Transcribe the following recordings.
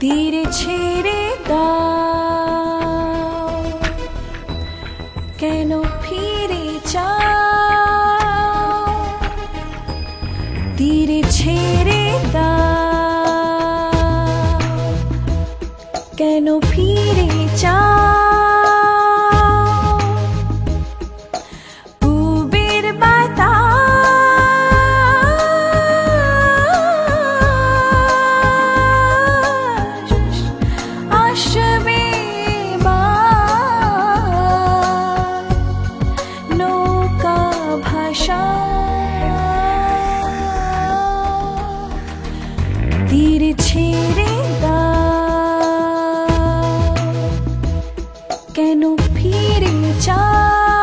তীর ছেড়ে দাও, কেন ফিরে যাও? তীর ছেড়ে দাও, কেন ফিরে যাও? পুবের বাতাস আসবে নৌকা ভাষা, তীর ছেড়ে দাও, কেন ফিরে যাও?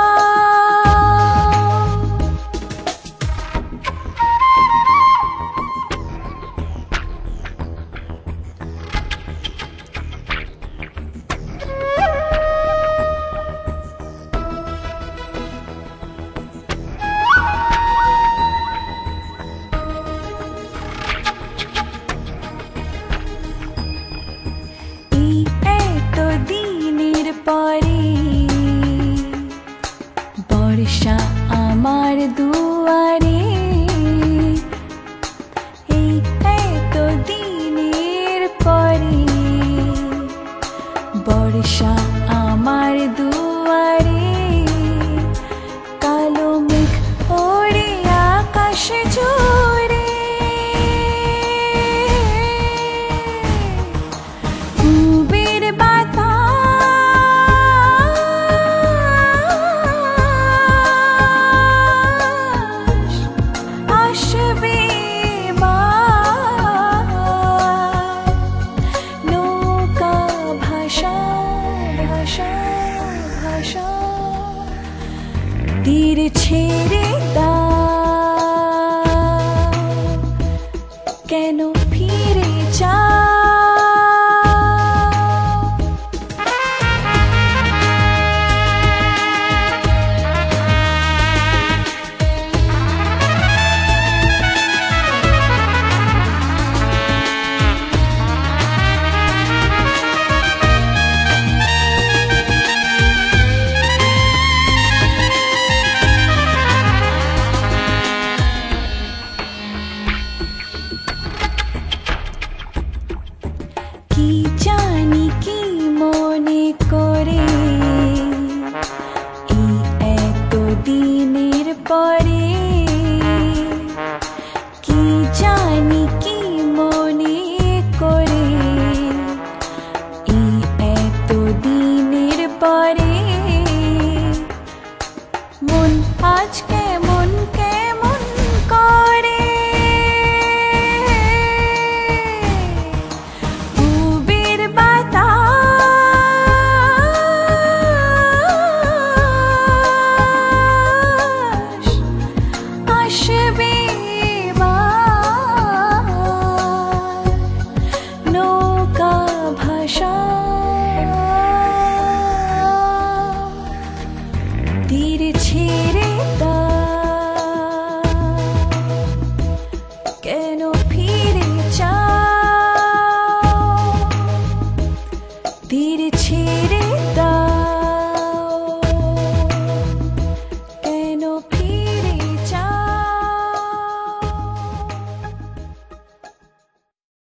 পরে বর্ষা আমার দুয়ারে, এই এত দিনের পরে বর্ষা আমার দুয়ারে। কালো মেঘ ওড়ে আকাশ জুড়ে, পুবের বাতাস আসবে নৌকা ভাষা ভাষা ভাষা, তীর ছেড়ে দাও, কেন ফিরে যাও?